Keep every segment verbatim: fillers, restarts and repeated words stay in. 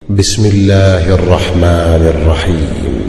بسم الله الرحمن الرحيم.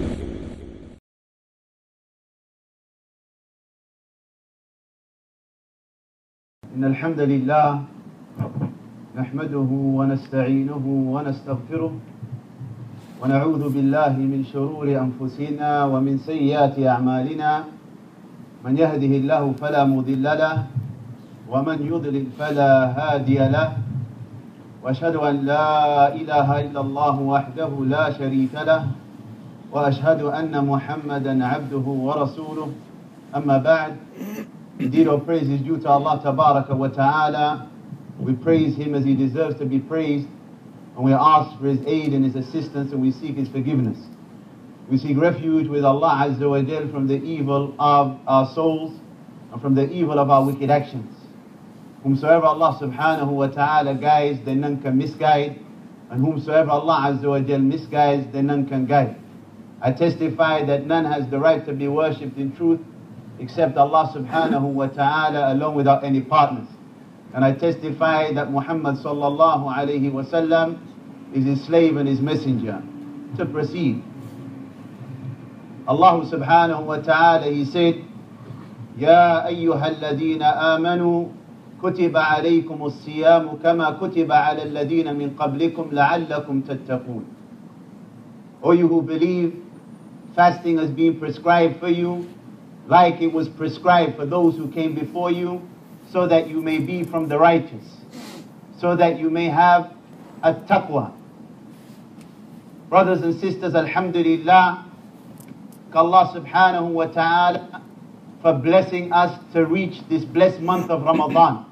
إن الحمد لله نحمده ونستعينه ونستغفره ونعوذ بالله من شرور أنفسنا ومن سيئات أعمالنا. من يهده الله فلا مضل له ومن يضلل فلا هادي له، وأشهد أن لا إله إلا الله وحده لا شريك له، وأشهد أن محمدا عبده ورسوله. أما بعد, indeed all praise is due to Allah Tabaraka wa Ta'ala. We praise Him as He deserves to be praised, and we ask for His aid and His assistance, and we seek His forgiveness. We seek refuge with Allah Azza wa Jal from the evil of our souls and from the evil of our wicked actions. Whomsoever Allah Subhanahu wa Ta'ala guides, then none can misguide, and whomsoever Allah Azza wa Jal misguides, then none can guide. I testify that none has the right to be worshipped in truth except Allah Subhanahu wa Ta'ala alone without any partners. And I testify that Muhammad Sallallahu Alaihi Wasallam is His slave and His messenger. To proceed, Allah Subhanahu wa Ta'ala, He said, يا أيها الذين آمنوا كتب عليكم الصيام كما كتب على الذين من قبلكم لعلكم تتقون. O you who believe, fasting has been prescribed for you like it was prescribed for those who came before you, so that you may be from the righteous, so that you may have a taqwa. Brothers and sisters, alhamdulillah, Allah subhanahu wa ta'ala for blessing us to reach this blessed month of Ramadan.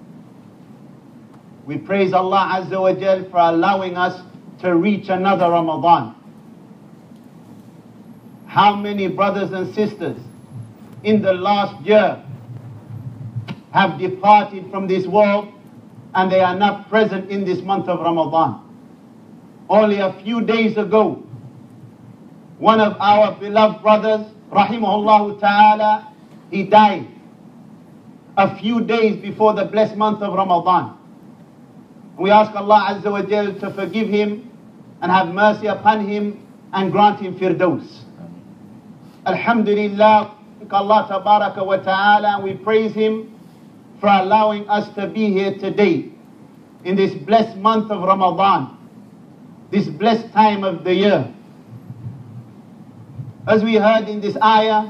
We praise Allah Azza wa Jal for allowing us to reach another Ramadan. How many brothers and sisters in the last year have departed from this world and they are not present in this month of Ramadan? Only a few days ago, one of our beloved brothers, rahimahullah ta'ala, he died a few days before the blessed month of Ramadan. We ask Allah Azza wa Jal to forgive him and have mercy upon him and grant him firdaus. Alhamdulillah, Allah Tabaraka wa Ta'ala, we praise Him for allowing us to be here today in this blessed month of Ramadan, this blessed time of the year. As we heard in this ayah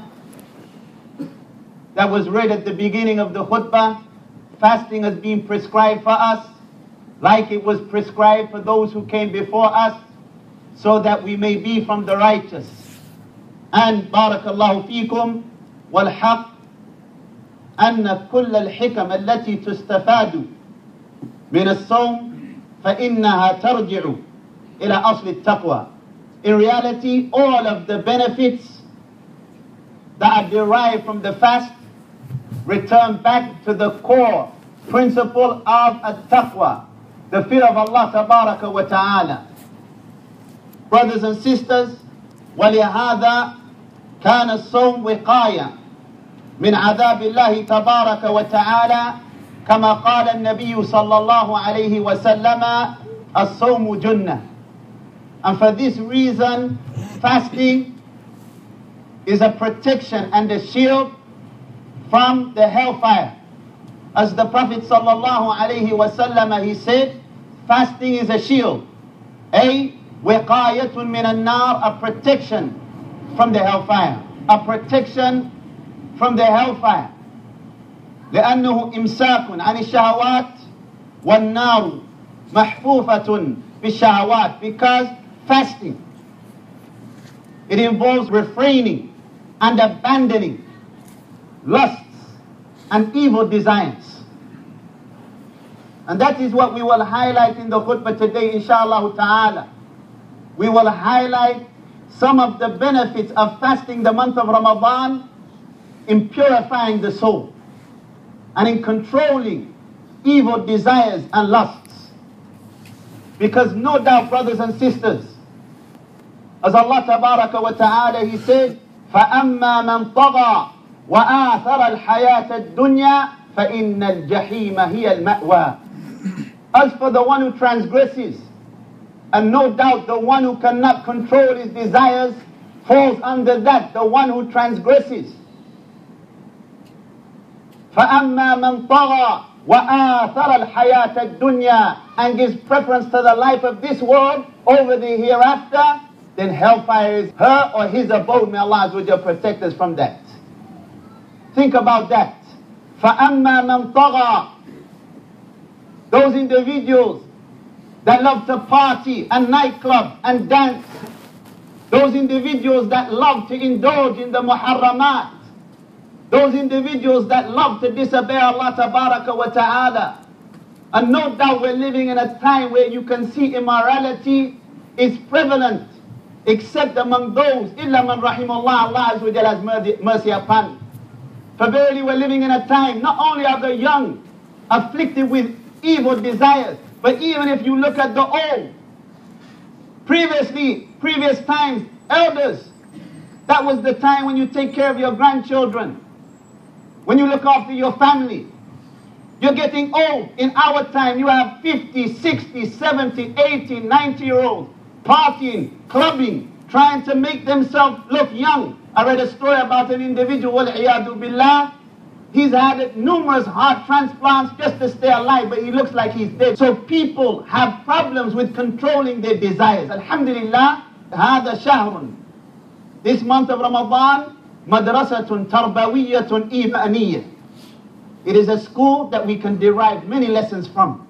that was read at the beginning of the khutbah, fasting has been prescribed for us like it was prescribed for those who came before us, so that we may be from the righteous. And barakallahu fikum, والحق أن كل الحكم التي تستفاد من الصوم فإنها ترجع إلى أصل التقوى. In reality, all of the benefits that are derived from the fast return back to the core principle of at-taqwa, the fear of Allah Tabaraka wa Ta'ala. Brothers and sisters, وَلِهَذَا كان الصوم وقاية من عذاب الله تبارك وتعالى كما قال النبي صلى الله عليه وسلم الصوم جنة. And for this reason, fasting is a protection and a shield from the hellfire. As the Prophet صلى الله عليه وسلم, he said, fasting is a shield, a وقاية من النار, a protection from the hellfire, a protection from the hellfire. لأنه إمساك عن الشهوات والنار محفوفة بالشهوات. Because fasting, it involves refraining and abandoning lusts and evil desires. And that is what we will highlight in the khutbah today, inshallah ta'ala. We will highlight some of the benefits of fasting the month of Ramadan in purifying the soul and in controlling evil desires and lusts. Because no doubt, brothers and sisters, as Allah Tabaraka wa Ta'ala, He said, فَأَمَّا مَنْ طَغَى وَآثَرَ الْحَيَاةَ الدُّنْيَا فَإِنَّ الْجَحِيمَ هِيَ الْمَأْوَى. As for the one who transgresses And no doubt the one who cannot control his desires falls under that, the one who transgresses. فَأَمَّا مَنْ طَغَى وَآثَرَ الْحَيَاةَ الدُّنْيَا, and gives preference to the life of this world over the hereafter, then hellfire is her or his abode. May Allah Azza wa Jalla protect us from that. Think about that. فَأَمَّا مَنْ طَغَى, those individuals that love to party and nightclub and dance, those individuals that love to indulge in the muharramat, those individuals that love to disobey Allah Tabaraka wa Ta'ala. And no doubt we're living in a time where you can see immorality is prevalent, except among those, illa man rahimullah, Allah Azza wa Jalla has mercy upon. For verily we're living in a time, not only are the young afflicted with evil desires, but even if you look at the old, previously, previous times, elders, that was the time when you take care of your grandchildren, when you look after your family. You're getting old. In our time, you have fifty, sixty, seventy, eighty, ninety year olds partying, clubbing, trying to make themselves look young. I read a story about an individual, wal-iyadu billah. He's had numerous heart transplants just to stay alive, but he looks like he's dead. So people have problems with controlling their desires. Alhamdulillah, هذا شهر. This month of Ramadan, madrasatun tarbawiyatun imaniyah. It is a school that we can derive many lessons from.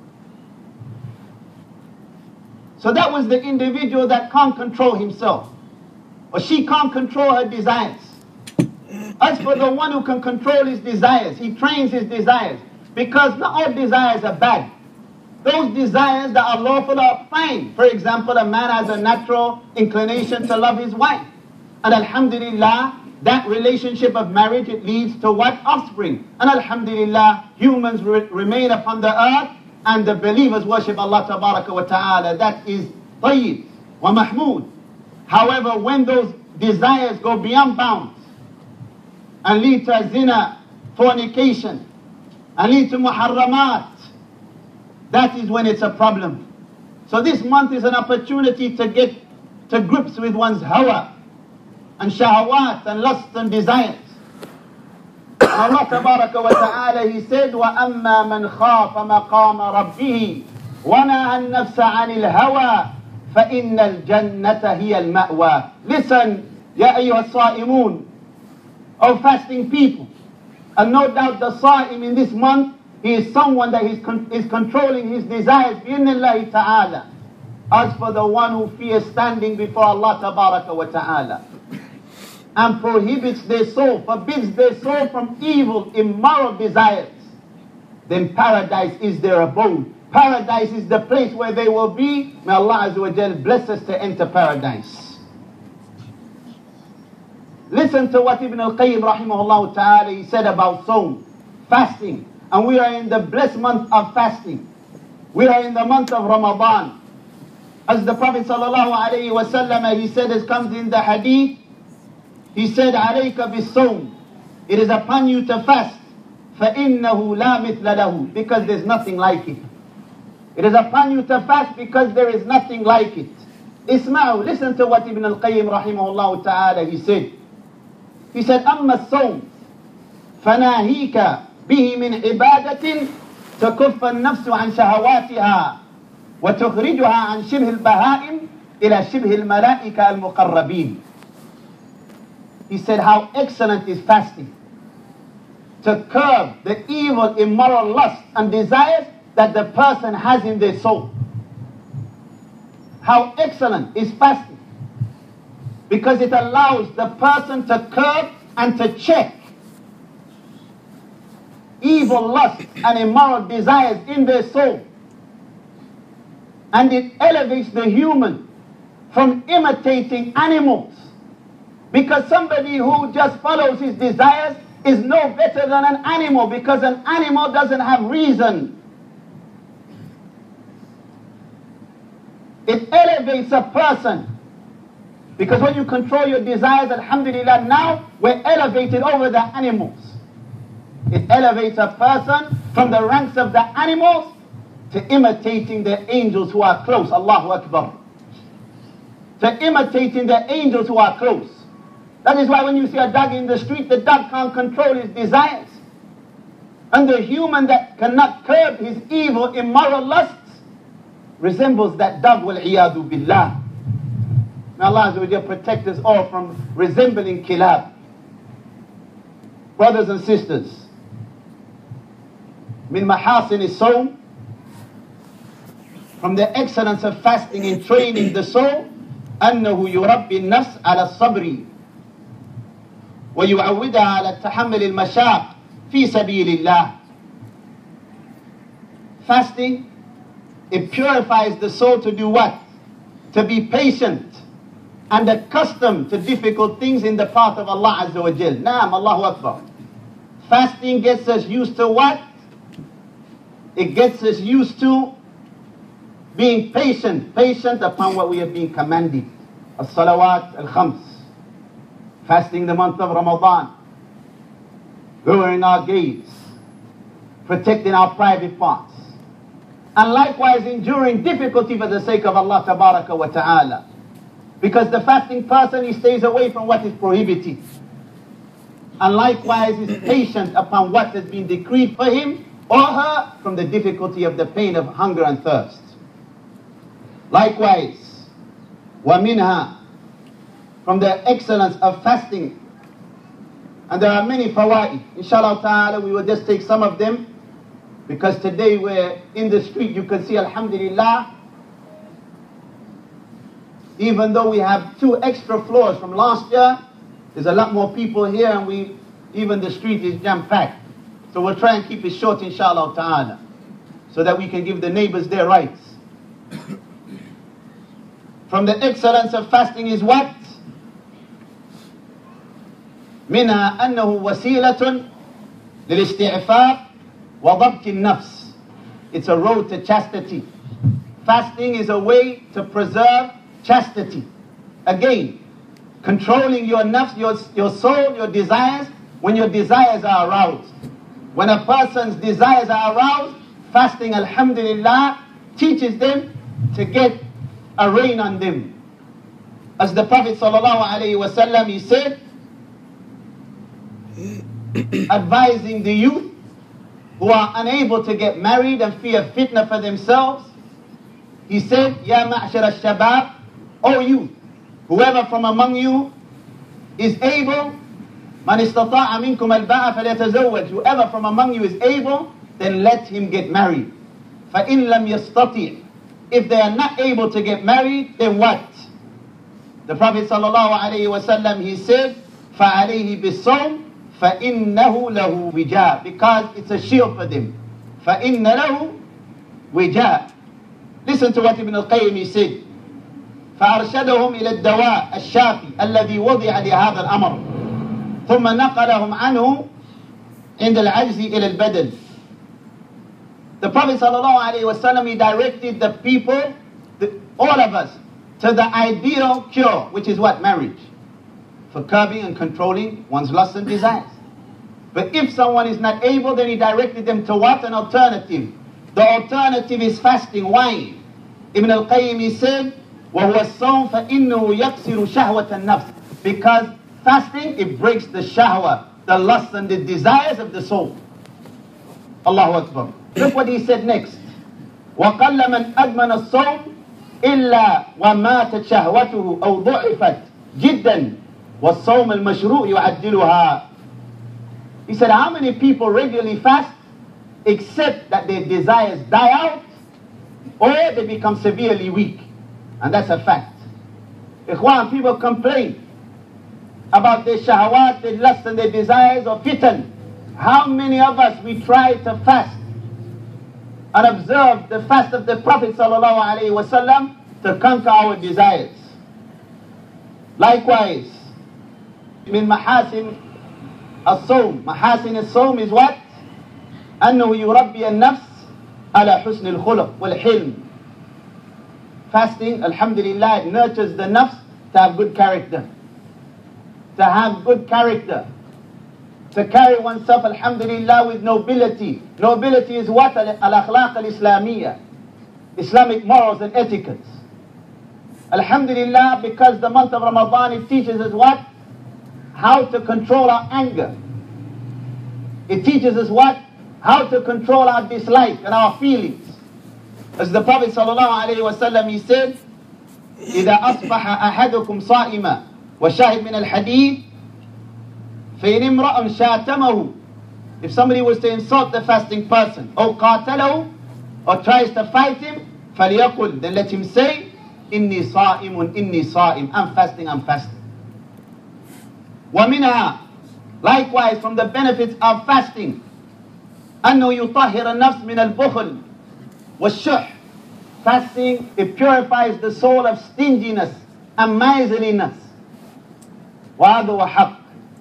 So that was the individual that can't control himself, or she can't control her desires. As for the one who can control his desires, he trains his desires, because not all desires are bad. Those desires that are lawful are fine. For example, a man has a natural inclination to love his wife, and alhamdulillah, that relationship of marriage, it leads to what? Offspring. And alhamdulillah, humans re remain upon the earth, and the believers worship Allah Tabaraka wa Ta'ala. That is tayyib wa mahmood. However, when those desires go beyond bounds and lead to zina, fornication, and lead to muharramat, that is when it's a problem. So this month is an opportunity to get to grips with one's hawa and shahawat and lust and desires. Allah Tabaraka wa Ta'ala, He said, وَأَمَّا مَنْ خَافَ مَقَامَ رَبِّهِ وَنَهَى النَّفْسَ عَنِ الْهَوَى فَإِنَّ الْجَنَّةَ هِيَ الْمَأْوَى. Listen, يَا أَيُّهَا الصَّائِمُونَ, O fasting people. And no doubt the Sa'im in this month, he is someone that is, con is controlling his desires, bi'idhnillahi ta'ala. As for the one who fears standing before Allah Tabaraka wa Ta'ala, and prohibits their soul, forbids their soul from evil, immoral desires, then paradise is their abode. Paradise is the place where they will be. May Allah Azza wa Jal bless us to enter paradise. Listen to what Ibn al-Qayyim rahimahullah ta'ala, he said about Sawm, fasting. And we are in the blessed month of fasting. We are in the month of Ramadan. As the Prophet sallallahu alayhi wa sallam, he said, as comes in the hadith, he said, عَلَيْكَ بِالصَّوْمِ, it is upon you to fast, فَإِنَّهُ لَا مِثْلَ لَهُ, because there's nothing like it. It is upon you to fast because there is nothing like it. Isma'u, listen to what Ibn al-Qayyim rahimahullah ta'ala, he said. He said, أَمَّا الصَّوْمِ فَنَاهِيكَ بِهِ مِنْ عِبَادَةٍ تَكُفَّ النَّفْسُ عَنْ شَهَوَاتِهَا وَتُخْرِجُهَا عَنْ شِبْهِ الْبَهَائِمِ إِلَى شِبْهِ الْمَلَائِكَ الْمُقَرَّبِينَ. He said, how excellent is fasting to curb the evil, immoral lust and desires that the person has in their soul. How excellent is fasting, because it allows the person to curb and to check evil lust and immoral desires in their soul. And it elevates the human from imitating animals. Because somebody who just follows his desires is no better than an animal, because an animal doesn't have reason. It elevates a person. Because when you control your desires, alhamdulillah, now we're elevated over the animals. It elevates a person from the ranks of the animals to imitating the angels who are close. Allahu Akbar. to imitating the angels who are close. That is why when you see a dog in the street, the dog can't control his desires. And the human that cannot curb his evil, immoral lusts resembles that dog, wal-iyadu billah. May Allah Azza wa Jalla protect us all from resembling kilab. Brothers and sisters, min mahasin is-sawm, from the excellence of fasting in training the soul, أنه يربي النفس على الصبر ويعودها على تحمل المشاق في سبيل الله. Fasting, it purifies the soul to do what? To be patient and accustomed to difficult things in the path of Allah Azza wa Jal. Naam, Allahu Akbar. Fasting gets us used to what? It gets us used to being patient, patient upon what we have been commanded. As-salawat al-khams. Fasting the month of Ramadan. Lowering our gaze. Protecting our private parts. And likewise enduring difficulty for the sake of Allah Tabaraka wa Ta'ala. Because the fasting person, he stays away from what is prohibited. And likewise is patient upon what has been decreed for him or her from the difficulty of the pain of hunger and thirst. Likewise, وَمِنْهَا, from the excellence of fasting, and there are many fawaid. Inshallah ta'ala, we will just take some of them, because today we're in the street, you can see, alhamdulillah, even though we have two extra floors from last year, there's a lot more people here, and we, even the street is jam-packed. So we'll try and keep it short, inshallah ta'ala, so that we can give the neighbors their rights. From the excellence of fasting is what? منها أنه وسيلة للاستعفاف وضبط النفس. It's a road to chastity. Fasting is a way to preserve chastity. Again, controlling your nafs, your, your soul, your desires, when your desires are aroused. When a person's desires are aroused, fasting, alhamdulillah, teaches them to get a rein on them. As the Prophet sallallahu alaihi wasallam, he said, advising the youth who are unable to get married and fear fitna for themselves, he said, Ya ma'shar al-shabab, O youth, whoever from among you is able, man istata'a minkum al-ba'a falyatazawwaj, whoever from among you is able, then let him get married. فَإِن لَمْ يَسْتَطِعْ, if they are not able to get married, then what? The Prophet sallallahu alayhi wa sallam, he said, فَعَلَيْهِ بِالصَّوْمِ فَإِنَّهُ لَهُ وِجَاء, because it's a shield for them. فَإِنَّ لَهُ وِجَاء. Listen to what Ibn al-Qayyim he said. فأرشدهم إلى الدواء الشافي الذي وضع لهذا الأمر ثم نقلهم عنه عند العجز إلى البدن. The Prophet sallallahu alaihi wasallam, he directed the people, the, all of us, to the ideal cure, which is what? Marriage. For curbing and controlling one's lusts and desires. But if someone is not able, then he directed them to what? An alternative. The alternative is fasting. Why? Ibn al-Qayyim, he said, وَهُوَ الصَّوْمُ فَإِنَّهُ يَكْسِرُ شَهْوَةَ النَّفْسِ, because fasting, it breaks the shahwa, the lust and the desires of the soul. Allahu Akbar. Look what he said next. وَقَلَّ مَنْ أَدْمَنَ الصَّوْمُ إِلَّا وَمَاتَتْ شَهْوَتُهُ أَوْ ضُعِفَتْ جِدًّا وَالصَّوْمُ الْمَشْرُوعُ يُعَدِّلُهَا. He said, how many people regularly fast except that their desires die out or they become severely weak? And that's a fact. Ikhwan, people complain about their shahawat, their lust and their desires or fitan. How many of us, we try to fast and observe the fast of the Prophet sallallahu alaihi wasallam to conquer our desires? Likewise, min mahasin as-sawm. Mahasin as-sawm is what? أنه يربي النفس على حسن الخلق والحلم. Fasting, alhamdulillah, it nurtures the nafs to have good character. To have good character. To carry oneself, alhamdulillah, with nobility. Nobility is what? Al-akhlaq al-islamiyya. Islamic morals and etiquettes. Alhamdulillah, because the month of Ramadan, it teaches us what? How to control our anger. It teaches us what? How to control our dislike and our feelings. As the Prophet sallallahu alayhi wa sallam, he said, إِذَا أَصْبَحَ أَحَدُكُمْ صَائِمًا وَشَاهِدْ مِنَ الْحَدِيثِ فَإِنِ امْرَأٌ شَاتَمَهُ. If somebody was to insult the fasting person, or قَاتَلَهُ, or tries to fight him, فَلْيَقُلْ, then let him say, إِنِّي صَائِمٌ إِنِّي صَائِمٌ, I'm fasting, I'm fasting. وَمِنْهَا, likewise from the benefits of fasting, أَنَّهُ يُطَهِّرَ النَّفْسِ مِنَ الْبُخْلِ وَالشُّحِّ. Fasting, it purifies the soul of stinginess and miserliness. وَهَذَا وَحَقٌّ.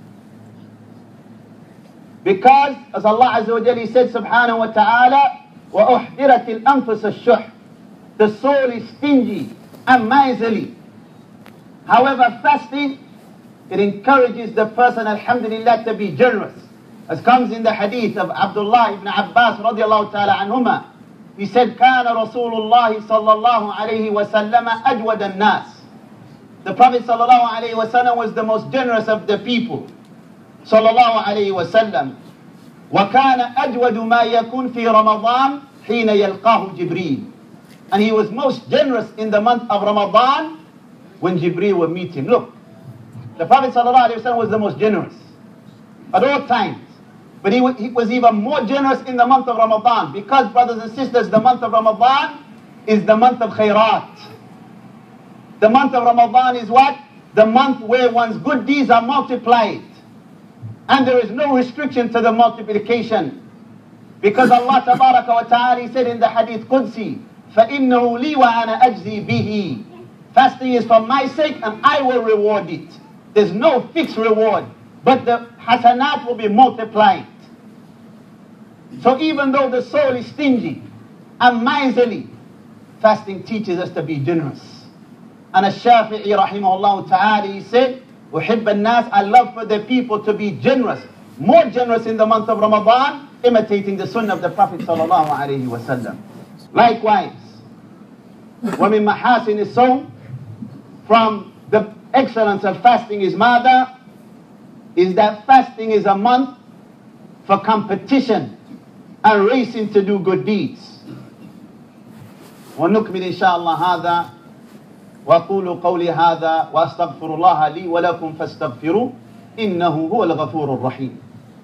Because, as Allah Azza wa Jalla said subhanahu wa ta'ala, وَأُحْضِرَتِ الْأَنفُسُ الشُّحِّ. The soul is stingy and miserly. However, fasting, it encourages the person, alhamdulillah, to be generous. As comes in the hadith of Abdullah ibn Abbas radiallahu ta'ala anhuma. He said, كان رسول الله صلى الله عليه وسلم أجود الناس. The Prophet صلى الله عليه وسلم was the most generous of the people. صلى الله عليه وسلم. وكان أجود ما يكون في رمضان حين يلقاه جبريل. And he was most generous in the month of Ramadan when Jibreel would meet him. Look, the Prophet صلى الله عليه وسلم was the most generous at all times. But he was even more generous in the month of Ramadan, because, brothers and sisters, the month of Ramadan is the month of khairat. The month of Ramadan is what? The month where one's good deeds are multiplied. And there is no restriction to the multiplication. Because Allah Tabaraka wa Ta'ala said in the Hadith Qudsi, فَإِنَّهُ لِي وَأَنَا أَجْزِي بِهِ. Fasting is for my sake and I will reward it. There's no fixed reward, but the hasanat will be multiplied. So even though the soul is stingy and miserly, fasting teaches us to be generous. And Ash-Shafi'i rahimahullah ta'ala, he said, أُحِبَّ النَّاسِ, I love for the people to be generous, more generous in the month of Ramadan, imitating the sunnah of the Prophet sallallahu alayhi wa sallam. Likewise, وَمِن مَحَاسِنِ الصَّوْمِ, from the excellence of fasting is mada, is that fasting is a month for competition and racing to do good deeds. ونكمل إن شاء الله هذا وأقول قولي هذا وأستغفر الله لي ولكم فاستغفروا إنه هو الغفور الرحيم.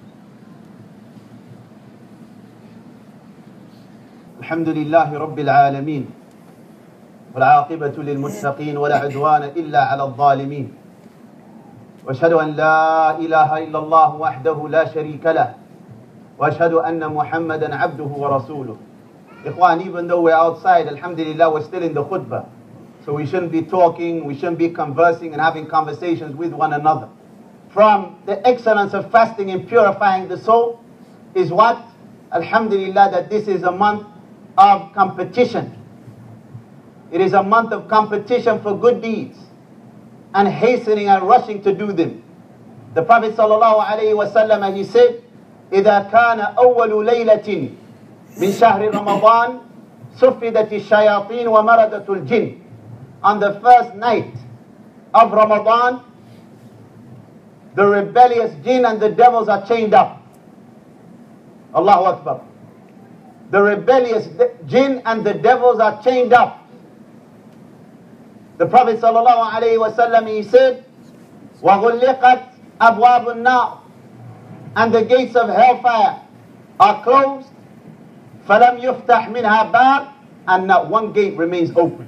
الحمد لله رب العالمين والعاقبة للمتقين ولا عدوان إلا على الظالمين. وأشهد أن لا إله إلا الله وحده لا شريك له وأشهد أن محمدا عبده ورسوله. Ikhwan, even though we're outside, alhamdulillah, we're still in the khutbah. So we shouldn't be talking, we shouldn't be conversing and having conversations with one another. From the excellence of fasting and purifying the soul is what? Alhamdulillah, that this is a month of competition. It is a month of competition for good deeds and hastening and rushing to do them. The Prophet sallallahu alayhi wa sallam, he said, إِذَا كَانَ أَوَّلُ لَيْلَةٍ مِنْ شَهْرِ رَمَضَانِ سُفِّدَتِ الشَّيَاطِينُ وَمَرَدَةُ الْجِنِّ. On the first night of Ramadan, the rebellious jinn and the devils are chained up. Allahu Akbar. The rebellious jinn and the devils are chained up. The Prophet sallallahu alayhi wa sallam, he said, وَغُلِّقَتْ أَبْوَابُ النَّارِ, and the gates of hellfire are closed. فَلَمْ يُفْتَحْ مِنْهَا بَابٍ, and not one gate remains open.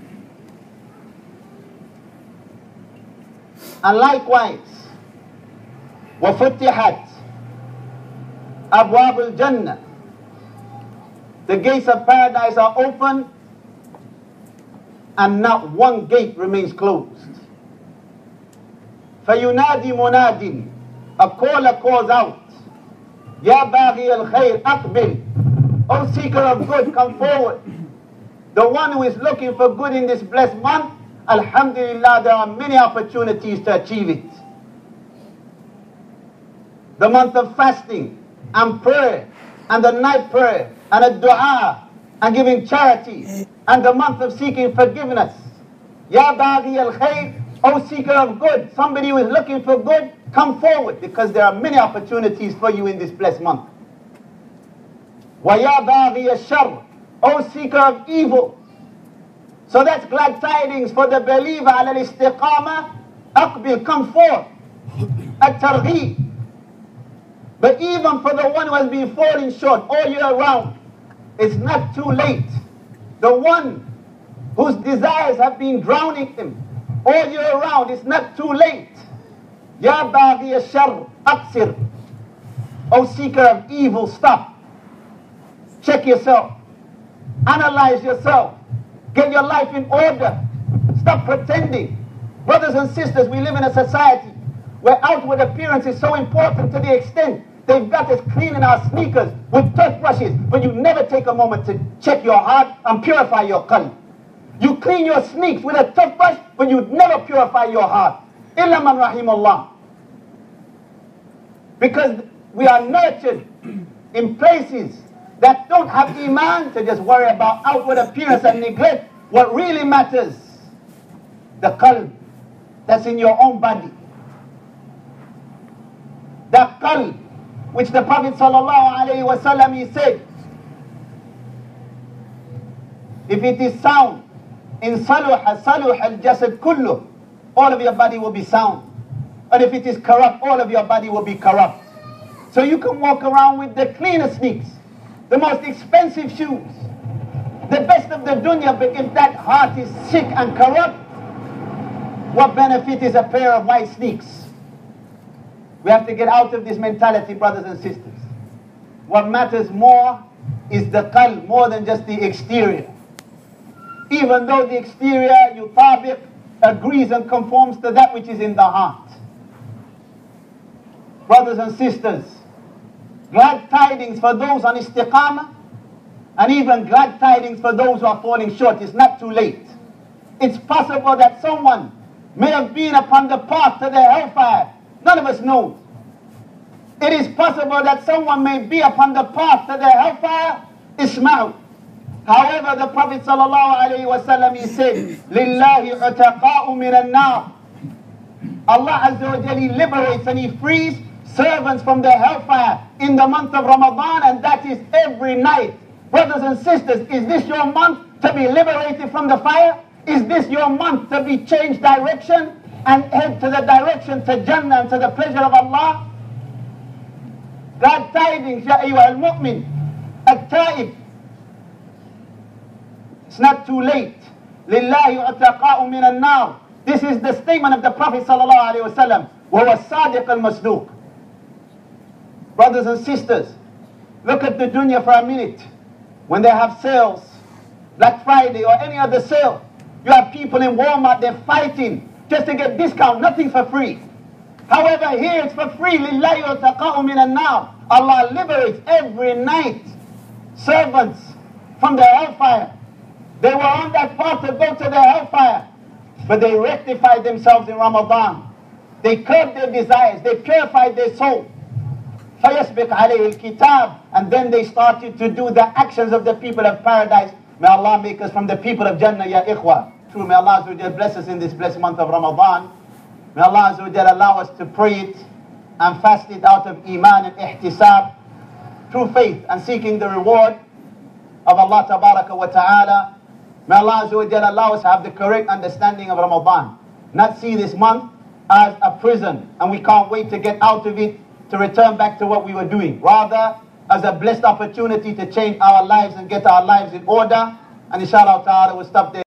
And likewise, وَفُتِحَتْ أَبْوَابُ الْجَنَّةِ, the gates of paradise are open and not one gate remains closed. فَيُنَادِي مُنَادٍ, a caller calls out, يَا بَاغِيَ الْخَيْرِ أَقْبِلْ, O seeker of good, come forward. The one who is looking for good in this blessed month, alhamdulillah, there are many opportunities to achieve it. The month of fasting and prayer and the night prayer and a dua and giving charity and the month of seeking forgiveness. Ya baghi al-khayr, O seeker of good. Somebody who is looking for good, come forward, because there are many opportunities for you in this blessed month. Wa ya baghi al-shar, O seeker of evil. So that's glad tidings for the believer. Ala al-istiqamah, aqbil, come forth. At-targheeb. But even for the one who has been falling short all year round, it's not too late. The one whose desires have been drowning him all year round, it's not too late. Ya baghi al-shar, aqsir. O seeker of evil, stop. Check yourself. Analyze yourself. Get your life in order. Stop pretending. Brothers and sisters, we live in a society where outward appearance is so important to the extent they've got us cleaning our sneakers with toothbrushes, but you never take a moment to check your heart and purify your qalb. You clean your sneaks with a toothbrush, but you never purify your heart. Illa man rahimullah. Because we are nurtured in places that don't have iman to just worry about outward appearance and neglect what really matters. The qalb that's in your own body. That qalb which the Prophet sallallahu alaihi wasallam, he said, if it is sound, in saluha saluha al-jasad kullu, all of your body will be sound. And if it is corrupt, all of your body will be corrupt. So you can walk around with the cleanest sneaks, the most expensive shoes, the best of the dunya, but if that heart is sick and corrupt, what benefit is a pair of white sneaks? We have to get out of this mentality, brothers and sisters. What matters more is the qalb, more than just the exterior. Even though the exterior, yutabiq, agrees and conforms to that which is in the heart. Brothers and sisters, glad tidings for those on istiqamah, and even glad tidings for those who are falling short. It's not too late. It's possible that someone may have been upon the path to the hellfire. None of us know. It is possible that someone may be upon the path to the hellfire. Isma'u. However, the Prophet sallallahu alaihi wasallam, he said, Lillahi utaqa'u min an-nar. Allah Azza wa Jalla, he liberates and he frees servants from the hellfire in the month of Ramadan, and that is every night. Brothers and sisters, is this your month to be liberated from the fire? Is this your month to be changed direction and head to the direction to Jannah and to the pleasure of Allah? Glad tidings, ya ayyuha al-mu'min, at-ta'ib. It's not too late. Lillahi utaqa'u min an-nar. This is the statement of the Prophet sallallahu alaihi wasallam. Wa huwa as-sadiq al-masduq. Brothers and sisters, look at the dunya for a minute. When they have sales, Black Friday or any other sale, you have people in Walmart, they're fighting just to get discount, nothing for free. However, here it's for free. Lillahi utaqa'u min an-nar. Allah liberates every night servants from the hellfire. They were on that path to go to the hellfire, but they rectified themselves in Ramadan. They curbed their desires. They purified their soul. فَيَسْبِقْ عَلَيْهِ الْكِتَابِ. And then they started to do the actions of the people of paradise. May Allah make us from the people of Jannah, ya ikhwa. True, may Allah Azza wa Jalla bless us in this blessed month of Ramadan. May Allah Azza wa Jalla allow us to pray it and fast it out of iman and ihtisab, true faith and seeking the reward of Allah Tabaraka wa Ta'ala. May Allah Azza wa Jalla allow us to have the correct understanding of Ramadan. Not see this month as a prison and we can't wait to get out of it to return back to what we were doing. Rather, as a blessed opportunity to change our lives and get our lives in order. And inshallah ta'ala, we'll stop there.